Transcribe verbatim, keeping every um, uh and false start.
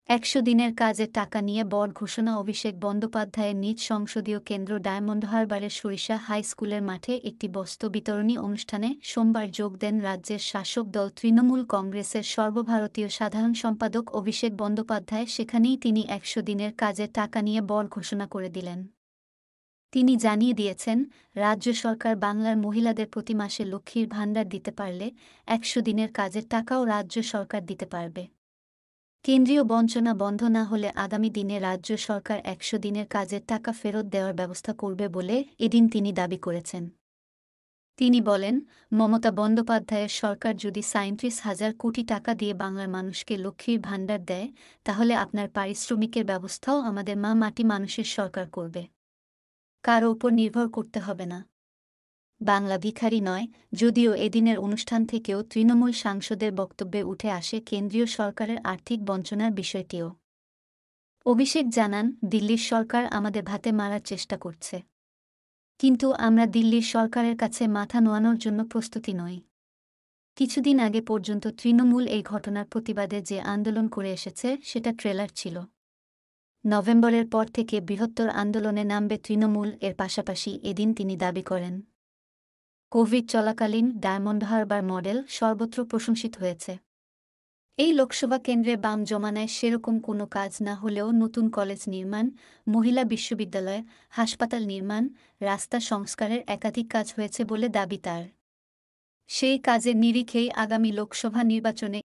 একশো দিনের কাজের টাকা নিয়ে বড় ঘোষণা অভিষেক বন্দ্যোপাধ্যায়ের নিজ সংসদীয় কেন্দ্র ডায়মন্ড হারবারের সরিষা হাই স্কুলের মাঠে একটি বস্ত্র বিতরণী অনুষ্ঠানে সোমবার যোগ দেন রাজ্যের শাসক দল তৃণমূল কংগ্রেসের সর্বভারতীয় সাধারণ সম্পাদক অভিষেক বন্দ্যোপাধ্যায়। সেখানেই তিনি একশো দিনের কাজের টাকা নিয়ে বড় ঘোষণা করে দিলেন। তিনি জানিয়ে দিয়েছেন, রাজ্য সরকার বাংলার মহিলাদের প্রতি মাসে লক্ষ্মীর ভাণ্ডার দিতে পারলে একশো দিনের কাজের টাকাও রাজ্য সরকার দিতে পারবে। কেন্দ্রীয় বঞ্চনা বন্ধ না হলে আগামী দিনে রাজ্য সরকার একশো দিনের কাজের টাকা ফেরত দেওয়ার ব্যবস্থা করবে বলে এদিন তিনি দাবি করেছেন। তিনি বলেন, মমতা বন্দ্যোপাধ্যায়ের সরকার যদি সাঁইত্রিশ হাজার কোটি টাকা দিয়ে বাংলার মানুষকে লক্ষ্মীর ভাণ্ডার দেয়, তাহলে আপনার পারিশ্রমিকের ব্যবস্থাও আমাদের মা মাটি মানুষের সরকার করবে। কারো ওপর নির্ভর করতে হবে না। বাংলা ভিখারি নয়। যদিও এদিনের অনুষ্ঠান থেকেও তৃণমূল সাংসদের বক্তব্যে উঠে আসে কেন্দ্রীয় সরকারের আর্থিক বঞ্চনার বিষয়টিও। অভিষেক জানান, দিল্লির সরকার আমাদের ভাতে মারার চেষ্টা করছে, কিন্তু আমরা দিল্লির সরকারের কাছে মাথা নোয়ানোর জন্য প্রস্তুতি নই। কিছুদিন আগে পর্যন্ত তৃণমূল এই ঘটনার প্রতিবাদে যে আন্দোলন করে এসেছে সেটা ট্রেলার ছিল। নভেম্বরের পর থেকে বৃহত্তর আন্দোলনে নামবে তৃণমূল। এর পাশাপাশি এদিন তিনি দাবি করেন, কোভিড চলাকালীন ডায়মন্ড হারবার মডেল সর্বত্র প্রশংসিত হয়েছে। এই লোকসভা কেন্দ্রে বাম জমানায় সেরকম কোনো কাজ না হলেও নতুন কলেজ নির্মাণ, মহিলা বিশ্ববিদ্যালয়, হাসপাতাল নির্মাণ, রাস্তা সংস্কারের একাধিক কাজ হয়েছে বলে দাবি তার। সেই কাজের নিরিখেই আগামী লোকসভা নির্বাচনে